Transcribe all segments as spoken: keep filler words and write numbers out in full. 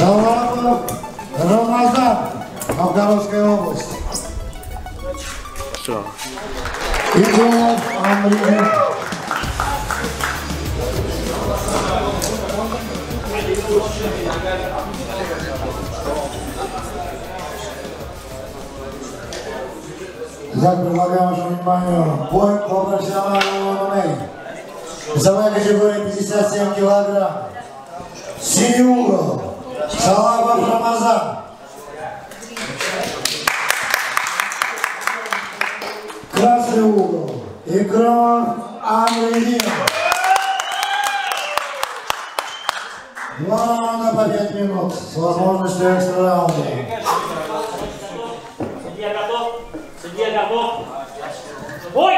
Шалапов Рамазан, Новгородская область. Все. Иконов Амрин. Итак, предлагаю вашему вниманию бой по профессиональному ММА. Весовая категория пятьдесят семь килограмм. Синий угол. Шалапов Рамазан. Красный угол. Иконов Амрин. Два раунда по пять минут с возможностью экстра раунда. Судья готов? Судья готов? Бой!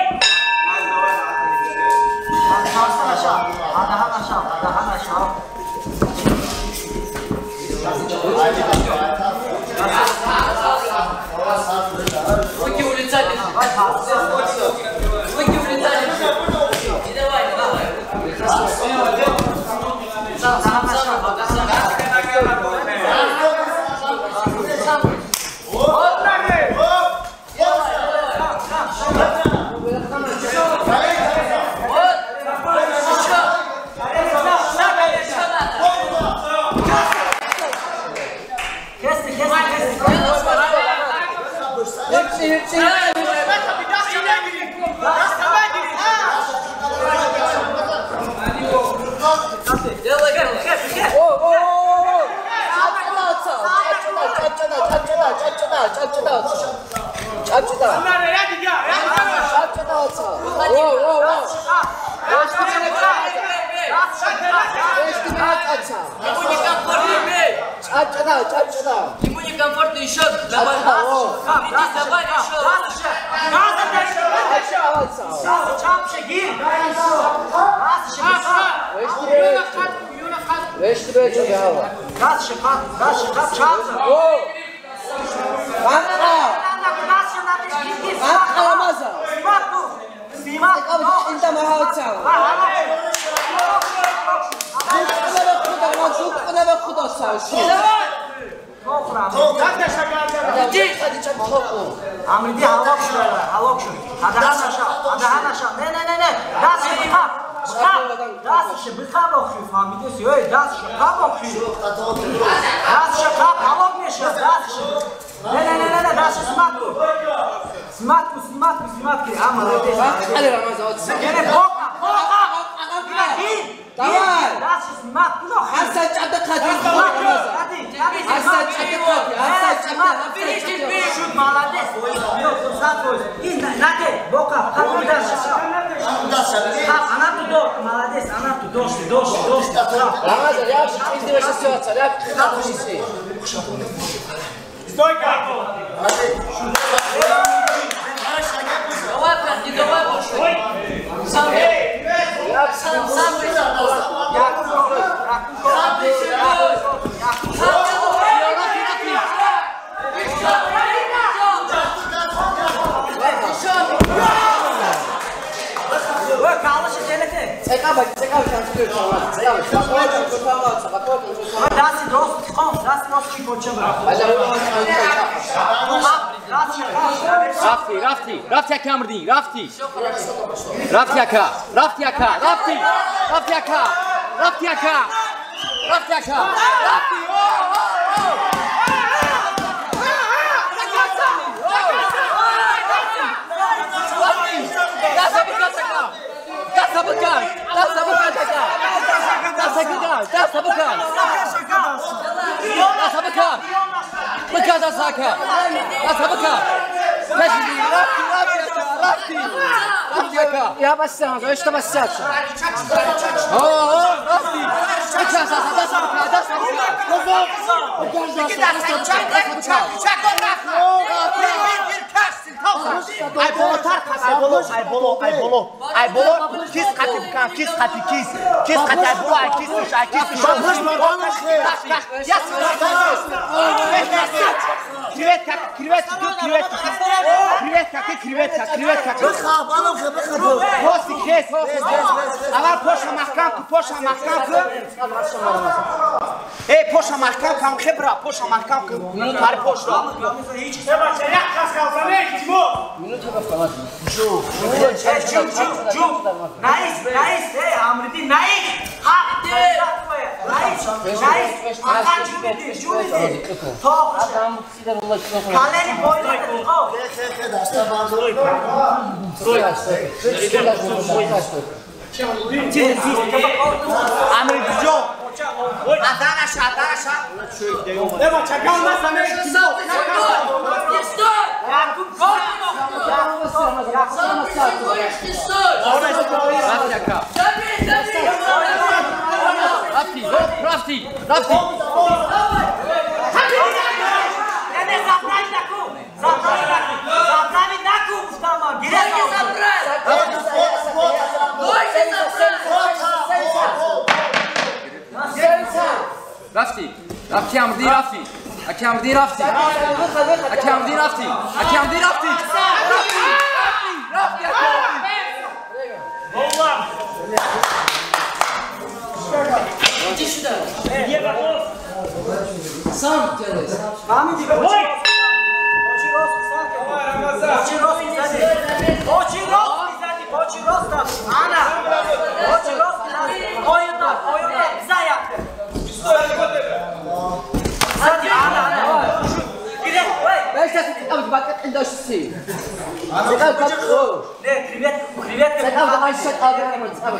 Руки улетали. Руки улетали. И давай, давай. Сам, сам, сам. Ему некомфортно еще. Давай, иди, давай еще. Weź ty będzie miała. Gaz się, gaz się, gaz się. O! Banka! Banka Ramazan! Ciekawe, inta macha cała. Zupku nawet chudo cały. Hadi çabuk topu. Amridi halok şuraya, halok şu. Hadi hana şa, hadi hana şa. Ne ne ne ne. Gaz się, bıkap. Gaz się, bıkap okuyor. Famidesi, öyle gaz się, bıkap okuyor. Gaz się, bıkap, halok ne şey, gaz się. Ne ne ne ne ne, gaz się, smatku. Smatku, smatku, smatku. Ama öyle. Hadi Ramazan. Gene korkma, korkma. Давай! Gaz się, smatku. Hasan çabda kadir. Hadi, hadi. Hasan çabda kadir. Hasan çabda. Şut, молодец. Yok, сад boy. И наде, бока, как мы дальше. Она туда, молодец, она туда, дошли, дошли, дошли. Ramazan, yap şu çizdi başa sığatsa. Yap şu çizdi. Стойка! Давай, брат, не давай больше. Сам, сам, сам вышел. Сам вышел. Цекава, цекава, цекава, цекава. Спокойно, спокойно, спокойно. Das ist los, komm, das ist los, ich wollte schon. Rafti, Rafti, Rafti aka Amrdin, Rafti. Rafti aka, Rafti aka, Rafti. Rafti aka, Rafti aka. Rafti aka, Rafti. Dá sabucan, dá sabucan, dá sabucan, dá sabucan, dá sabucan, bukan dá saca, dá sabucan, Rafti, Rafti, Rafti aka. Я бассян, я что бассян. О, о, Rafti, bukan dá saca, dá sabucan, dá sabucan. Bukan dá saca, dá sabucan. Ay bolo tarka, ay bolo, ay bolo, ay bolo, ay bolo. Kiss kati bukan, kiss kati kiss, kiss kati ay bolo, ay kiss, ay kiss. Bakış bana şey. Yas, Krivetka, krivetka, krivetka, krivetka, krivetka, krivetka. Bıkha, bana bıkha. Hosti kes, hosti kes. Avar poşa mahkan, poşa mahkan. эй, поша маркам кам хебра, поша маркам кар пошра. Nice, nice, hey, Amriti, nice. Ha, nice, nice. Akan Jumidi, Jumidi. Top. Kaleni boylar. Oh. Amriti jo. Adana sha, adana sha. Eva çakal masane. Rafti, Rafti, Rafti. Ne zapravi naku, zapravi naku, zapravi naku, stama, girek zapravi. Rafti, Rafti amdi Rafti. Aki amdi Rafti. Aki amdi Rafti. Aki amdi Rafti. Rafti, Rafti, Rafti. Allah. Sam gelir. Hamidi, Ой! Очень рост, кстати. Очень рост, кстати, очень рост. Ana, очень рост, кстати. Oyunda, oyunda bize yaptı. Kstati, ana, ana. Girek, oy. Ben işte abi bak عنده شو تصير. Ne, krivet, krivet. Sen abi aşağı abi abi.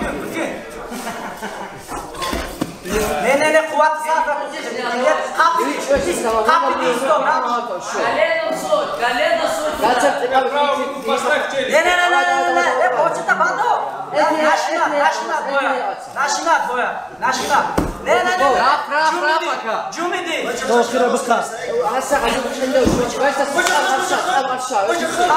Ne, ne, ne, kuvvet zaten. Krivet, kapı. Kapı değil, stop. Gerçekten abi. Ne, ne, ne, ne, ne, ne, ne, početa bando. Naşina, naşina boya. Naşina boya. Naşina. Ne, ne, ne. Raf, Raf, Raf aka. Cumidi. Dokhira bıqa. Aşağı abi عنده شو. Ben işte aşağı aşağı.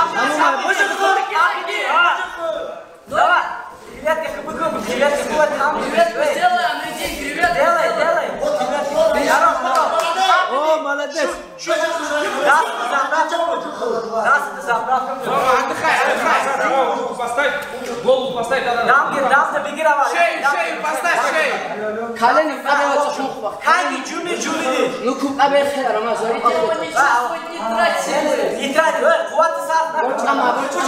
Давай. Креветки, хыбы-хыбы, креветки, хватит нам. Сделай, Амритин, креветки. Делай, делай. Яром, О, молодец. Раз ты забрал. Раз ты забрал. Отдыхай, отдыхай. Голову поставь. Голову поставь. Дам гир, дам да бигира var. Шею, шею поставь, шею. Kalenin kabeye çok bak. Hangi cümle cümledi? Nukum kabeye xeyr ama zori değil. İtiraz, öyle kuvvetli saat. Ama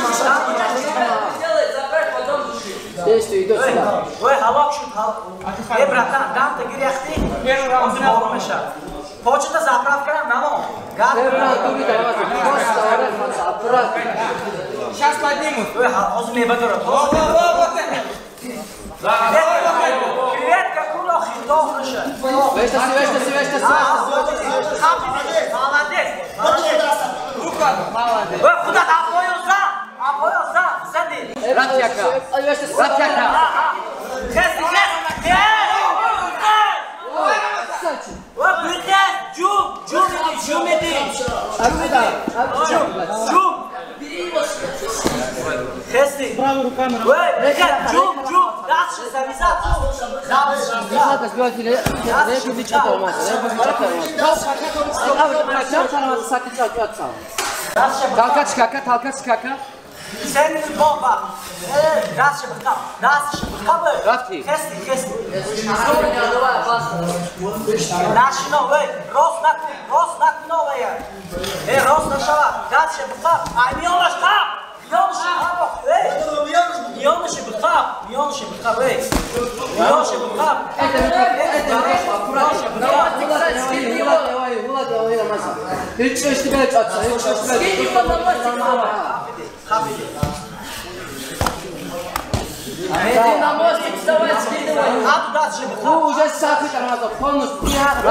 Действуй, идет сюда. Ой, халак шут, халак. Эй, братан, дам да гир яхти. Он не помеша. Почта заправка, намо. Эбран, туби давай. Просто орел, заправка. Сейчас поднимут. Ой, он не бадора. Вот, вот, вот. Креветка, куло, хитов, наша. Вещь, вещь, вещь, вещь. Молодец. Рука. Молодец. Ой, куда апоёза? Апоёза, сади. Rafti aka. Rafti aka. Kes, kes, kes. Ой, бюджет, джум, джум, джум, джум, джум. Кести. Ой, бюджет, джум, джум. Дальше зависать. Надо сделать репу личить olmaz. Репу личить olmaz. Abi bırakacağım sana satacağım atsam. Talka çıkaka, talka çıkaka. Senin bomba. Dальше быкап. Дальше быкап. Rafti. Кести, кести. Наши новые. Рос на кун, рос на кун новые. Эй, рос на шава. Дальше быкап. Ай, мионаш кап. Мионаш кап. Эй. Мионаш быкап. Мионаш быкап. Эй. Мионаш быкап. Hiç işte böyle çatsa, hiç işte böyle. Иди на мостик, вставай, скидывай. А туда же быкап. Bu уже sakıt aramazda, полностью.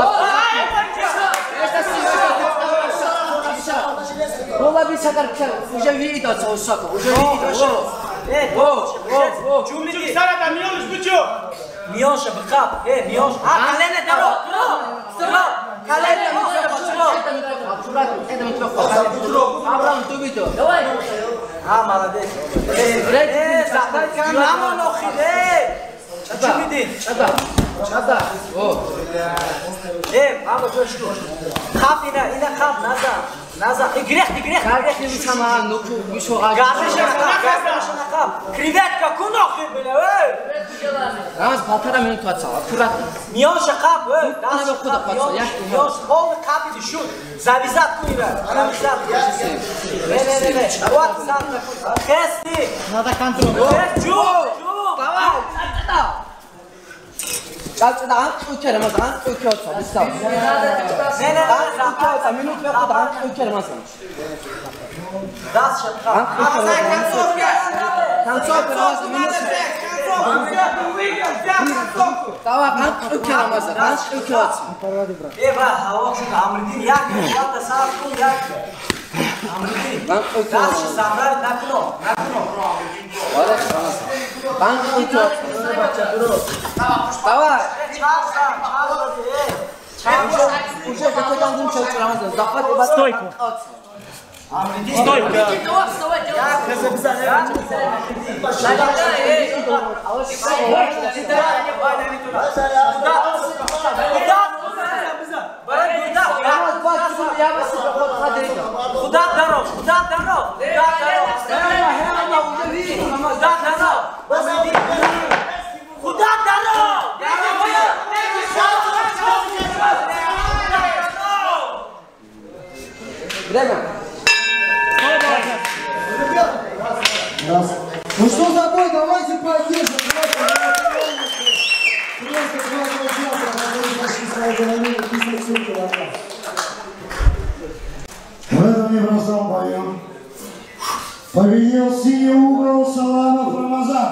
Ola bir sakar, уже видно, что сака, уже видно. Эй, Во, во, во. Чумиди. Sana da miyonuş bu çok. Мионша быкап. Эй, Мионш. А, колено дало. Дало. Колено дало. Аккуратно, это микрофон. Абрам, ты видел? Давай. А, молодец. Эй, задай нам нохи. Эй. Чумиди. Чада. Чада. О. Эй, мама, что что? Хап ина, ина хап, назад. Назад, и грех, и грех. Как ты сама, ну, еще один. Газы шаха, креветка, кунохи, бля, эй! Рамаз, полтора минуты отца, аккуратно. Мион шаха, эй, да, Надо шаха, куда мион, мион, полный капит, шут, завязат куира, завязат. Не-не-не, вот сам такой, хести. Надо контроль. Чу, чу, Давай, Как да, учер Рамазан, учер отца, быстро. не-не-не, Учер отца, минуту я куда, учер Рамазан. да, шаха. Концовка Рамазан, минуту. Давай, учер Рамазан, учер отца. Эй, брат, хавок шаха, амридин, як, як, да сам кун, як. Амридин, да, шаха, накно, накно. Молодец, Рамазан. Банк учер отца. Давай. Уже какой-то один человек Рамазан, захват и бат. Стойку. Стойку. Куда дорог? Куда дорог? Куда дорог? Куда дорог? Время. Раз. Ну что за бой, давайте поддержим. Просто два человека, в этом непростом бою победил синий угол Саламов Рамазан.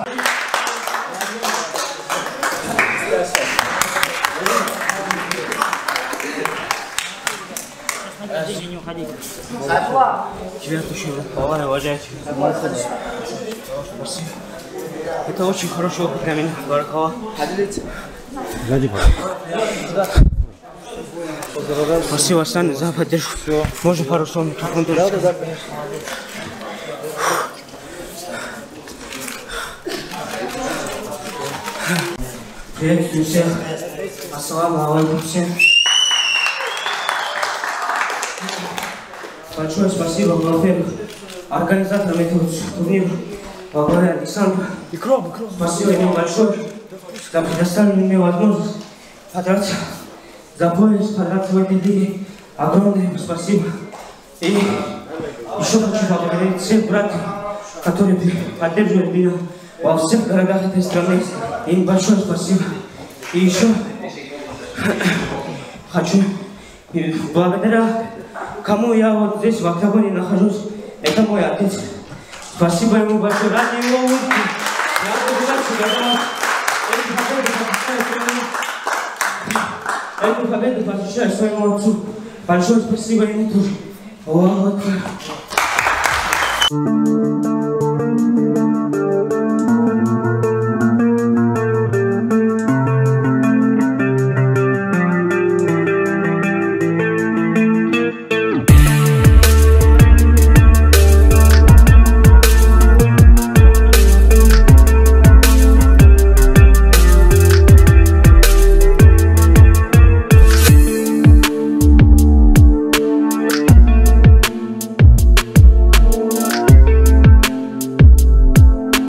Не уходите. Четвертый повар, уважайте. Это очень хороший опыт для меня, Баракова. Спасибо, Сане, за поддержку. Можно пару слов микрофон тоже сказать? Приветствую всех. Ассаламу алейкум всем. Большое спасибо, во-первых, организаторам этого турнира, Валерию Александру. Спасибо ему большое за предоставленную мне возможность подраться за пояс, подраться в этой лиге. Огромное спасибо. И еще хочу поблагодарить всех братьев, которые поддерживают меня во всех городах этой страны. Им большое спасибо. И еще хочу, благодаря кому я вот здесь в октагоне нахожусь, это мой отец. Спасибо ему большое. Ради его улыбки я буду дальше эту победу посвящаю своему отцу. Большое спасибо ему тоже. Аллаху акбар.